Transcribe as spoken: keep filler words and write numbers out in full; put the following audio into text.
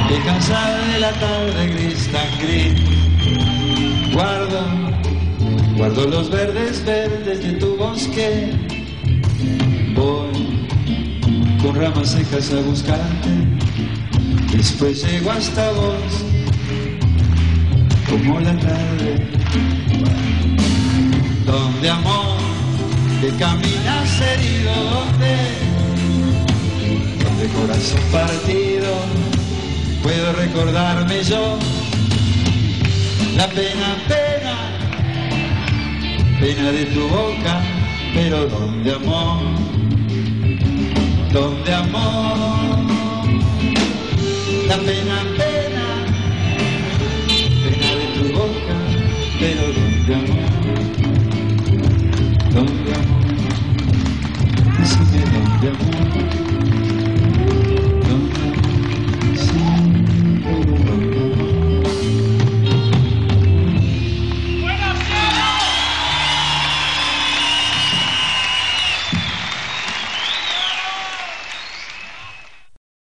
que cansada de la tarde gris tan gris, guardo, guardo los verdes verdes de tu bosque. Voy con ramas secas a buscarte, después llego hasta vos, como la tarde. Donde amor, que caminas herido, donde, donde corazón partido, puedo recordarme yo. La pena, pena, pena de tu boca, pero donde amor, donde amor, la pena, pena.